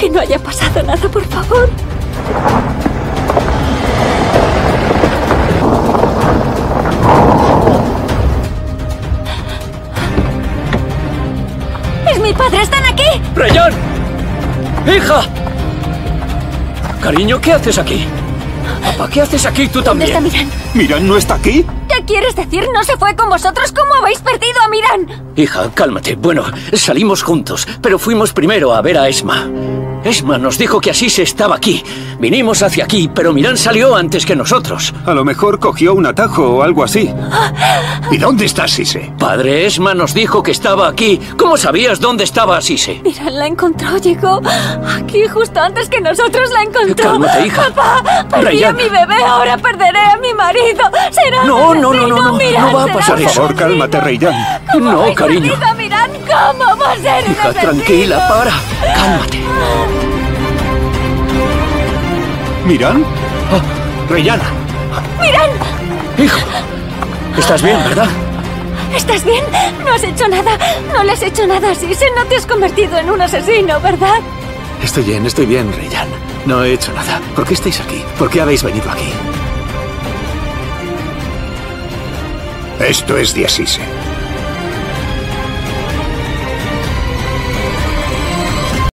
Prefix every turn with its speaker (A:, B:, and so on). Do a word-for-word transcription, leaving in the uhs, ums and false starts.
A: Que no haya pasado nada, por favor. ¡Es mi padre! ¡Están aquí!
B: ¡Rayán! ¡Hija! Cariño, ¿qué haces aquí? Papá, ¿qué haces aquí tú también?
A: ¿Dónde está Miran?
C: ¿Miran no está aquí?
A: ¿Qué quieres decir? ¿No se fue con vosotros? ¿Cómo habéis perdido a Miran?
B: Hija, cálmate. Bueno, salimos juntos, pero fuimos primero a ver a Esma. Esma nos dijo que Asise estaba aquí. Vinimos hacia aquí, pero Miran salió antes que nosotros.
C: A lo mejor cogió un atajo o algo así.
D: ¿Y dónde está Asise?
B: Padre, Esma nos dijo que estaba aquí. ¿Cómo sabías dónde estaba Asise?
A: Miran la encontró, llegó aquí justo antes que nosotros la encontró.
B: Cálmate, hija.
A: Papá, perdí
B: Rayán.
A: a mi bebé, ahora perderé a mi marido. Será
B: No,
A: un
B: no, no, no,
A: asesino,
B: no,
A: Miran,
B: no va a
A: será
B: pasar
A: un
B: eso.
C: Por favor,
A: asesino.
C: cálmate, Rayán.
A: ¿Cómo
B: No,
A: habéis
B: cariño.
A: perdido a Miran? ¿Cómo va a ser un
B: Hija,
A: asesino?
B: tranquila, para. Cálmate.
C: ¿Miran?
D: Rayana.
A: ¡Miran!
B: Hijo, estás bien, ¿verdad?
A: ¿Estás bien? No has hecho nada. No le has hecho nada a Asise. No te has convertido en un asesino, ¿verdad?
D: Estoy bien, estoy bien, Rayyan. No he hecho nada. ¿Por qué estáis aquí? ¿Por qué habéis venido aquí?
E: Esto es de Asise.